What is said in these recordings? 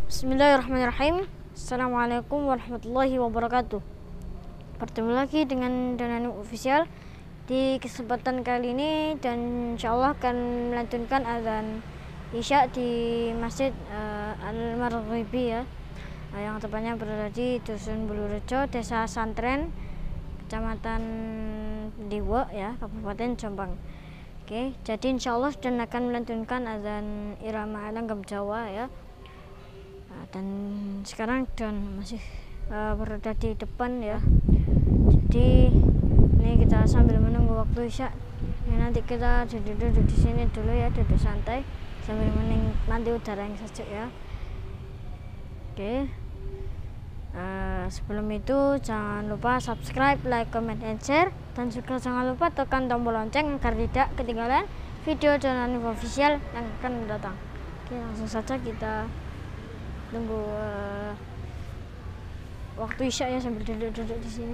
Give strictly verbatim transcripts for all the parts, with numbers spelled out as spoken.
Bismillahirrahmanirrahim. Assalamualaikum warahmatullahi wabarakatuh. Bertemu lagi dengan Danani Official di kesempatan kali ini, dan insyaallah akan melantunkan azan Isya di Masjid uh, Al-Maghribi ya, uh, yang tepatnya berada di Dusun Bulurejo, Desa Santren, Kecamatan Diwo ya, Kabupaten Jombang. Oke, jadi insyaallah dan akan melantunkan azan irama langgam Jawa ya. Dan sekarang dan masih uh, berada di depan ya, jadi ini kita sambil menunggu waktu Isya. Ini nanti kita duduk-duduk di sini dulu ya, duduk santai sambil menikmati udara yang sejuk ya. Oke, uh, sebelum itu jangan lupa subscribe, like, comment, and share, dan juga jangan lupa tekan tombol lonceng agar tidak ketinggalan video Danani Official yang akan datang. Oke, langsung saja kita tunggu uh, waktu Isya ya, sambil duduk-duduk di sini.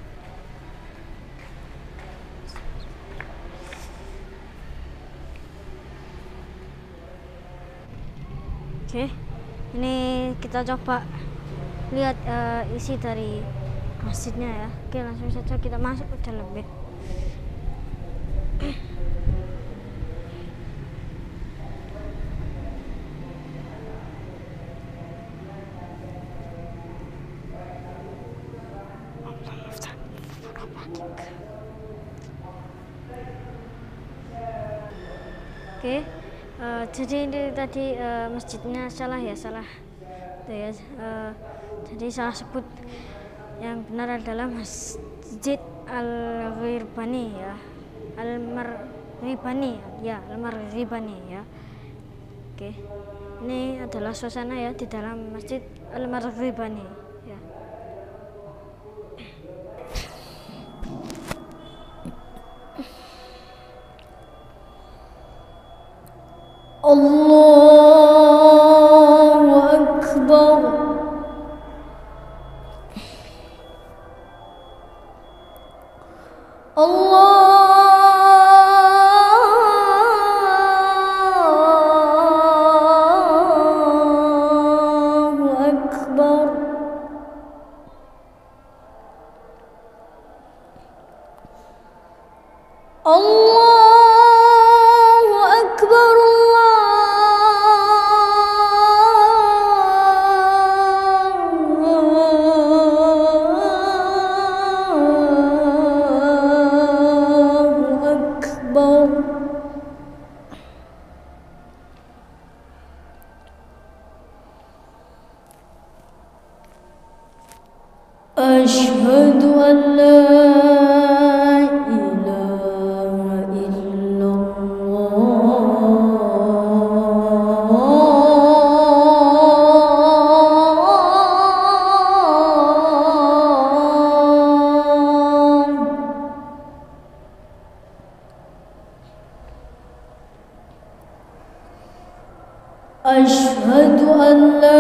Oke, ini kita coba lihat uh, isi dari masjidnya ya. Oke, langsung saja kita masuk ke dalam ya. Oke, uh, jadi ini tadi uh, masjidnya salah ya, salah tuh ya. Uh, jadi salah sebut, yang benar adalah Masjid Al-Ghirabani ya, Al-Marghibani ya, Al-Marghibani ya. Oke, ini adalah suasana ya di dalam Masjid Al-Marghibani ya. Allahu Akbar. Allahu Akbar. Allah Asyhadu an la ilaha illallah. Asyhadu an la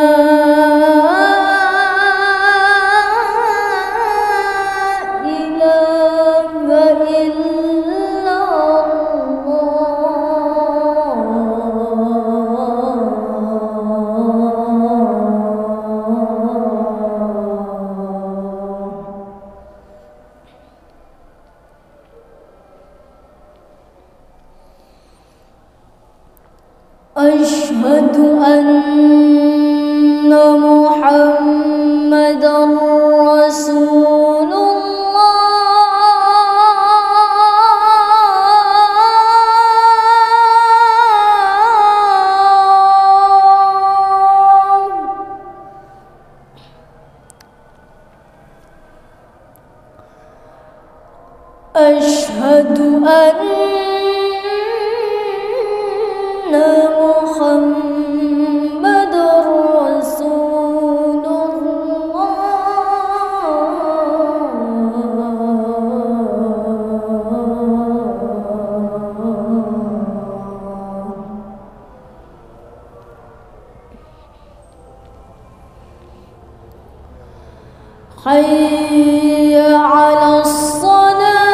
Asyhadu anna Muhammadan Rasulullah. Asyhadu anna Muhammadur Rasulullah. Hayya 'alas salah.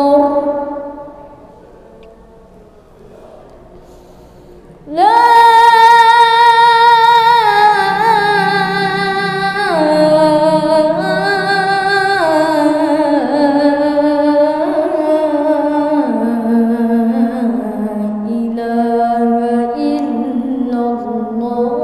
ilaha illallah.